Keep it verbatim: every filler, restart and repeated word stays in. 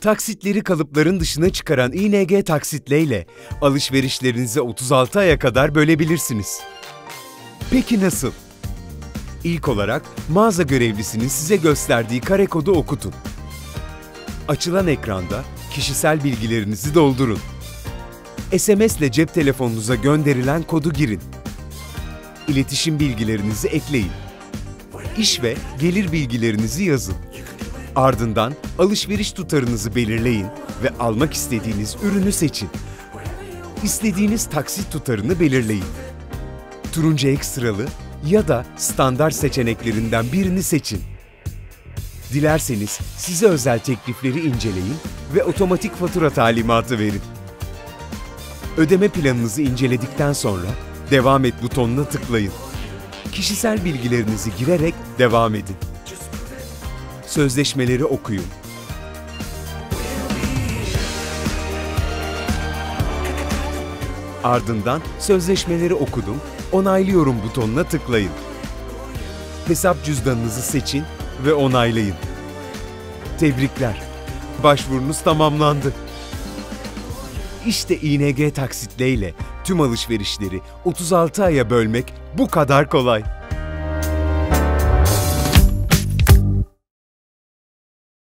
Taksitleri kalıpların dışına çıkaran İ N G Taksitle ile alışverişlerinizi otuz altı aya kadar bölebilirsiniz. Peki nasıl? İlk olarak mağaza görevlisinin size gösterdiği kare kodu okutun. Açılan ekranda kişisel bilgilerinizi doldurun. S M S ile cep telefonunuza gönderilen kodu girin. İletişim bilgilerinizi ekleyin. İş ve gelir bilgilerinizi yazın. Ardından alışveriş tutarınızı belirleyin ve almak istediğiniz ürünü seçin. İstediğiniz taksit tutarını belirleyin. Turuncu ekstralı ya da standart seçeneklerinden birini seçin. Dilerseniz size özel teklifleri inceleyin ve otomatik fatura talimatı verin. Ödeme planınızı inceledikten sonra Devam et butonuna tıklayın. Kişisel bilgilerinizi girerek devam edin. Sözleşmeleri okuyun. Ardından sözleşmeleri okudum, onaylıyorum butonuna tıklayın. Hesap cüzdanınızı seçin ve onaylayın. Tebrikler, başvurunuz tamamlandı. İşte İ N G Taksitle ile tüm alışverişleri otuz altı aya bölmek bu kadar kolay.